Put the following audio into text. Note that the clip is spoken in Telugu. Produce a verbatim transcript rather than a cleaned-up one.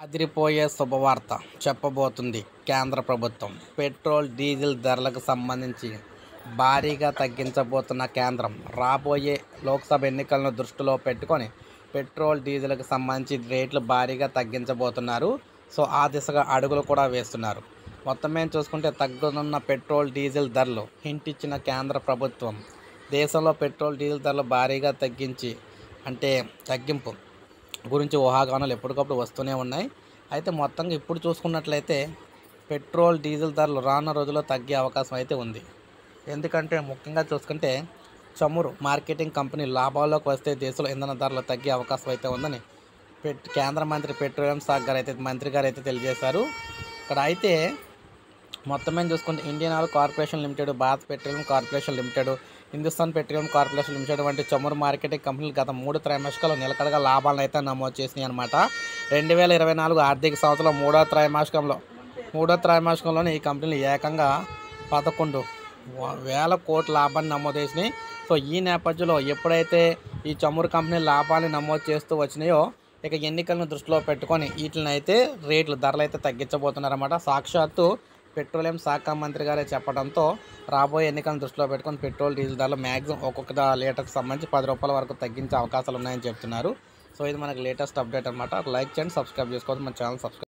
అదిరిపోయే శుభవార్త చెప్పబోతుంది కేంద్ర ప్రభుత్వం. పెట్రోల్, డీజిల్ ధరలకు సంబంధించి భారీగా తగ్గించబోతున్న కేంద్రం. రాబోయే లోక్సభ ఎన్నికలను దృష్టిలో పెట్టుకొని పెట్రోల్, డీజిల్కి సంబంధించి రేట్లు భారీగా తగ్గించబోతున్నారు. సో ఆ దిశగా అడుగులు కూడా వేస్తున్నారు. మొత్తం మీద చూసుకుంటే తగ్గనున్న పెట్రోల్, డీజిల్ ధరలు హింట్ ఇచ్చిన కేంద్ర ప్రభుత్వం దేశంలో పెట్రోల్, డీజిల్ ధరలు భారీగా తగ్గించి అంటే తగ్గింపు గురించి ఊహాగానాలు ఎప్పటికప్పుడు వస్తూనే ఉన్నాయి. అయితే మొత్తంగా ఇప్పుడు చూసుకున్నట్లయితే పెట్రోల్, డీజిల్ ధరలు రానున్న రోజుల్లో తగ్గే అవకాశం అయితే ఉంది. ఎందుకంటే ముఖ్యంగా చూసుకుంటే చమురు మార్కెటింగ్ కంపెనీ లాభాల్లోకి వస్తే దేశంలో ఇంధన ధరలు తగ్గే అవకాశం అయితే ఉందని పెట్ కేంద్ర మంత్రి పెట్రోలియం శాఖ గారు అయితే మంత్రి గారు అయితే తెలియజేశారు. ఇక్కడ అయితే మొత్తం మీద చూసుకుంటే Indian Oil Corporation Limited, Bharat Petroleum Corporation Limited, Hindustan Petroleum Corporation Limited వంటి చమురు మార్కెటింగ్ కంపెనీలు గత మూడు త్రైమాసికాలు నిలకడగా లాభాలను అయితే నమోదు చేసినాయి అనమాట. రెండు వేల ఇరవై నాలుగు ఆర్థిక సంవత్సరంలో మూడో త్రైమాసికంలో మూడో త్రైమాసికంలోనే ఈ కంపెనీలు ఏకంగా పదకొండు వేల కోట్ల లాభాన్ని నమోదు చేసినాయి. సో ఈ నేపథ్యంలో ఎప్పుడైతే ఈ చమురు కంపెనీలు లాభాన్ని నమోదు చేస్తూ వచ్చినాయో ఇక ఎన్నికలను దృష్టిలో పెట్టుకొని వీటిని అయితే రేట్లు ధరలు అయితే తగ్గించబోతున్నారన్నమాట. సాక్షాత్తు పెట్రోలియం శాఖ మంత్రి గారే చెప్పడంతో రాబోయే ఎన్నికలను దృష్టిలో పెట్టుకొని పెట్రోల్, డీజిల్ ధరలు మ్యాక్సిమం ఒక్కొక్క లీటర్కి సంబంధించి పది రూపాయల వరకు తగ్గించే అవకాశాలు ఉన్నాయని చెప్తున్నారు. సో ఇది మనకి లేటెస్ట్ అప్డేట్ అనమాట. లైక్ చేయండి, సబ్స్క్రైబ్ చేసుకోవద్దు, మన ఛానల్ సబ్స్క్రైబ్